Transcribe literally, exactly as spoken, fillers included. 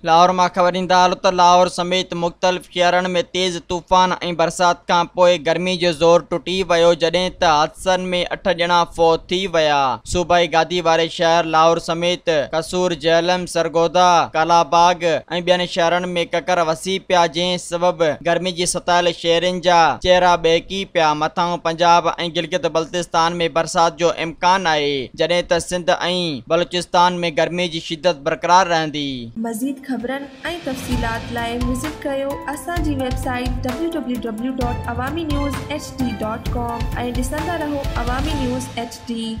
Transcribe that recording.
लाहौर मां ख़बर ईंदा हाल त लाहौर समेत मुख़्तलिफ़ शहरनि में तेज़ तूफ़ान ऐं बरसात खां पोइ गर्मी जो ज़ोर टुटी वियो जॾहिं त हादसनि में अठ ॼणा फ़ौत थी विया। सूबाई गादी वारे शहर लाहौर समेत कसूर, जहलम, सरगोदा, कालाबाग ऐं ॿियनि शहरनि में ककर वसी पिया जंहिं सबबि गर्मी जी सतायल शहरनि जा चहिरा ॿहिकी पिया। मथां पंजाब ऐं गिलगित बल्तिस्तान में बरसात जो इम्कान आहे जॾहिं त सिंध ऐं बलूचिस्तान में गर्मी जी शिदत बरक़रार रहंदी। मज़ीद ख़बरनि ऐं तफ़सीलात लाइ विज़िट कयो असांजी website W W W dot Awami news H D dot com ऐं ॾिसंदा रहो अवामी न्यूज़ एच डी।